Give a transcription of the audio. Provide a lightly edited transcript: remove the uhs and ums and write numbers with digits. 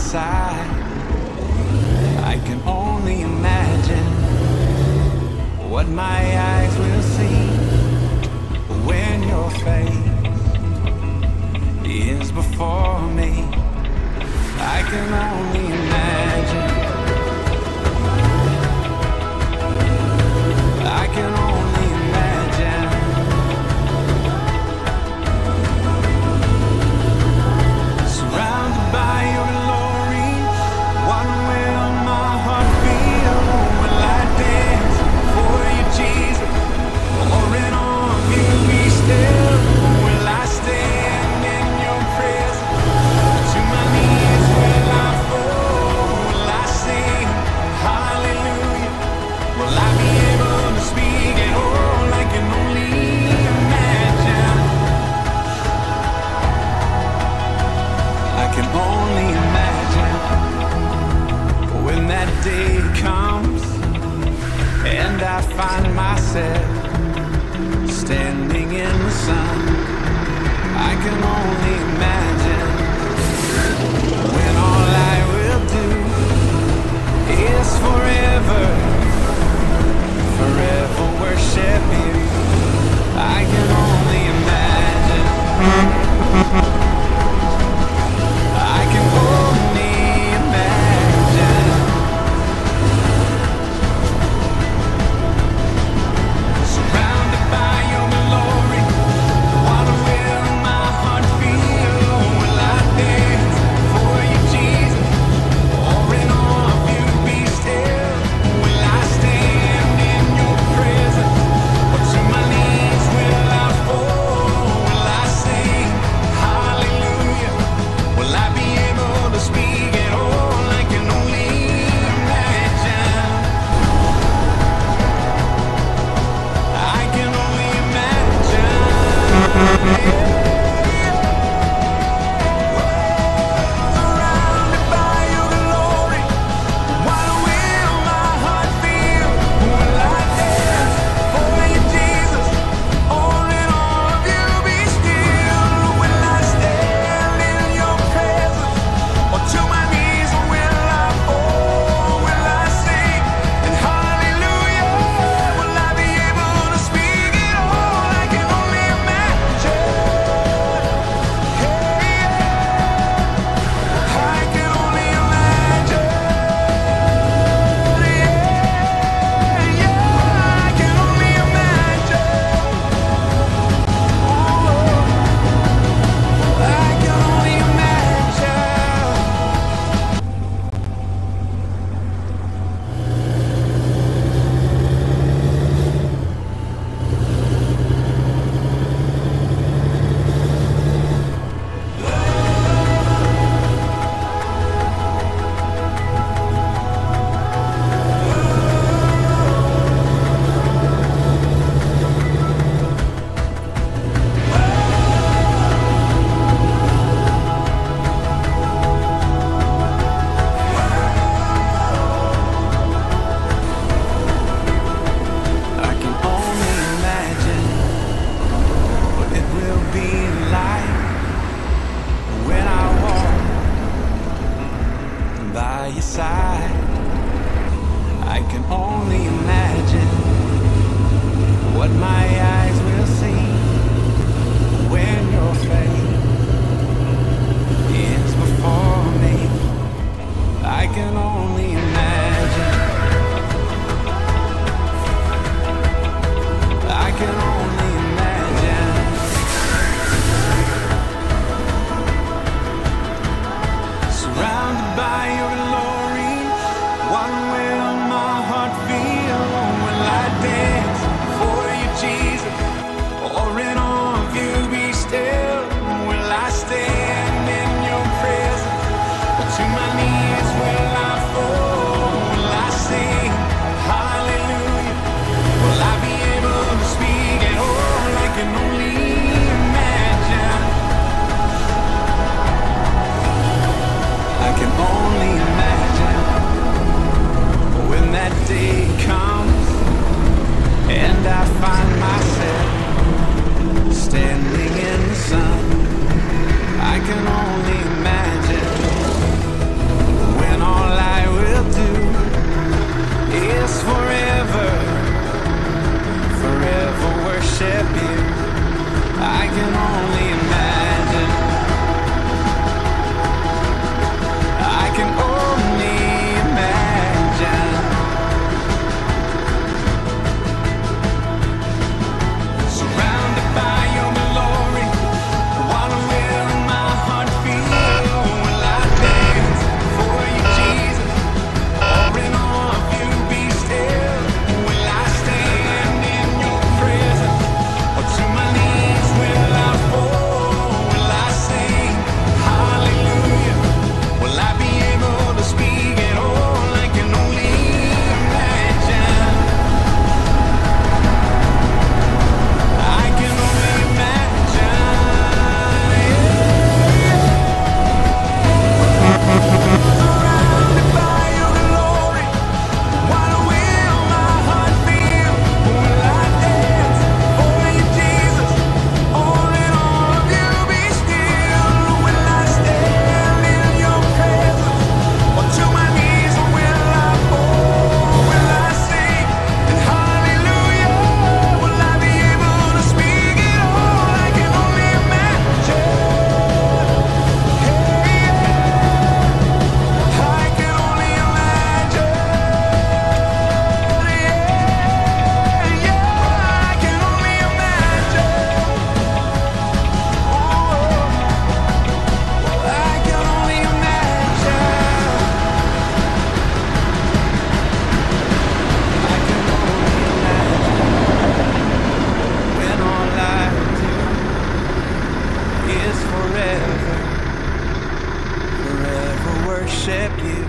side. I can only imagine what my eyes will see when your face is before me. I can only imagine. I can only imagine. Surrounded by your glory, what will my heart feel? Will I dance for you, Jesus? Or in awe of you be still? Will I stand in your presence? To my knees will I fall? Will I sing hallelujah? Will I be able to speak at all? I can only imagine. I can only imagine when that day comes and I find myself standing in the sun. I can only imagine when all I will do is forever worship you. I can only imagine. I can only imagine. Surrounded by your glory, what will my heart feel? Will I dance for you, Jesus? Or in awe of you be still? Will I stand in your presence? Or to my knees will I fall? Will I sing hallelujah? Will I be able to speak at all? I can only imagine. I can only imagine. Surrounded by your glory, what will my heart feel? Will I dance for you, Jesus? Or in awe of you be still? Will I stand in your presence? Or to my knees will I fall? Will I sing and hallelujah? Will I be able to speak at all? I can only imagine. Hey, I can only imagine. Yeah, I can only imagine. I can only imagine. I can only imagine what it will be like when I walk by your side. I can only imagine what my eyes will see when your face is before me. I can only imagine. I can only imagine. Surrounded by your glory, what will my heart feel? Will I dance for you, Jesus? Or in awe of you be still? Will I stand in your presence? Or to my knees will I fall? Will I sing hallelujah? Will I be able to speak at all? I can only imagine. I can only imagine when that day comes worship you.